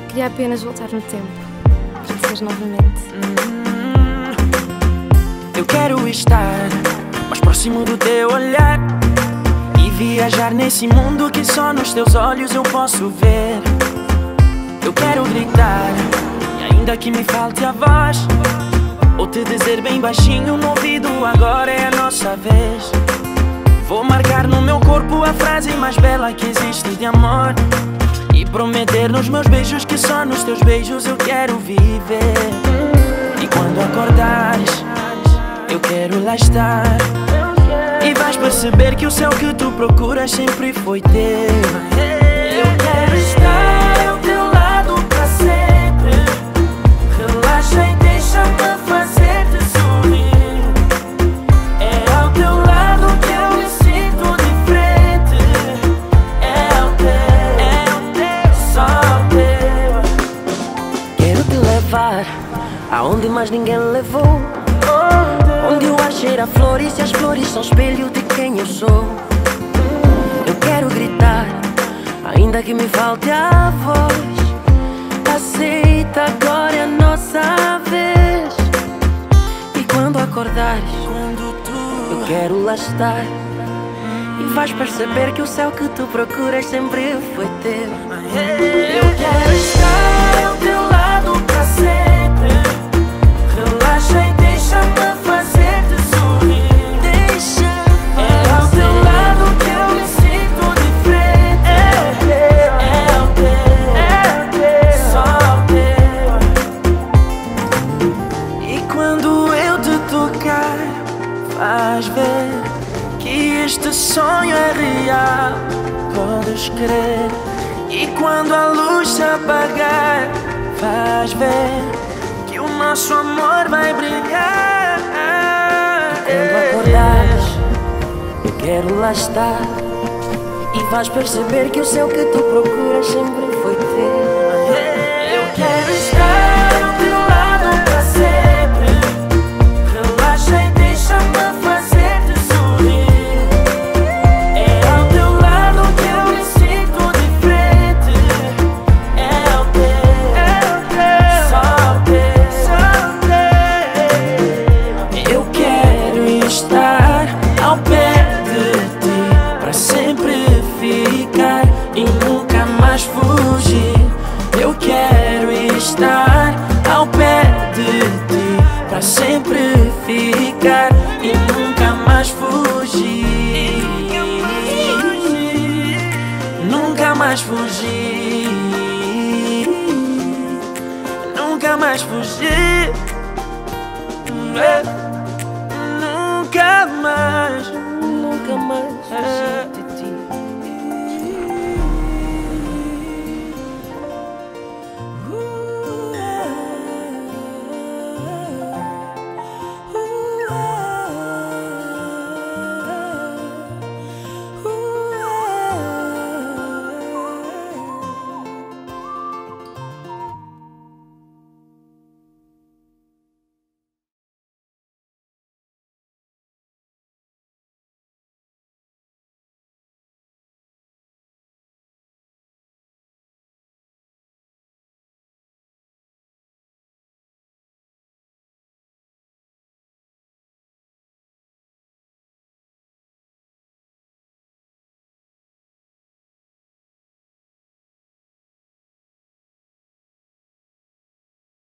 Queria apenas voltar no tempo para te ver novamente. Eu quero estar mais próximo do teu olhar e viajar nesse mundo que só nos teus olhos eu posso ver. Eu quero gritar, e ainda que me falte a voz, ou te dizer bem baixinho no ouvido: agora é a nossa vez. Vou marcar no meu corpo a frase mais bela que existe de amor e prometer nos meus beijos que só nos teus beijos eu quero viver. E quando acordares, eu quero lá estar, e vais perceber que o céu que tu procuras sempre foi teu. Eu quero estar ao teu lado pra sempre. Relaxa e deixa-me fazer-te sorrir. É ao teu lado que eu me sinto diferente. É o teu, só o teu. Quero te levar aonde mais ninguém levou, onde o ar cheira a flores e as flores são espelho de quem eu sou. Eu quero gritar, ainda que me falte a voz. Aceita, agora é a nossa vez. E quando acordares, eu quero lá estar, e vais perceber que o céu que tu procuras sempre foi teu. Eu quero estar ao teu lado pra sempre. Relaxa e deixa-me fazer-te sorrir. É ao teu lado que eu me sinto diferente. É o teu, só o teu. E quando eu te tocar, vais ver que este sonho é real, podes crer. E quando a luz se apagar, vais ver que o nosso amor vai brilhar. Quando acordares, eu quero lá estar, e vais perceber que o céu que tu procuras sempre foi teu. Eu quero estar ao teu lado pra sempre. Relaxa e deixa-me fazer-te sorrir. É ao teu lado que eu me sinto diferente. É o teu, só o teu. Eu quero estar ao pé de ti pra sempre ficar e nunca mais fugir. Eu quero estar ao pé de ti pra sempre ficar e nunca mais fugir. Nunca mais fugir. Nunca mais fugir. Nunca mais. Nunca mais fugir.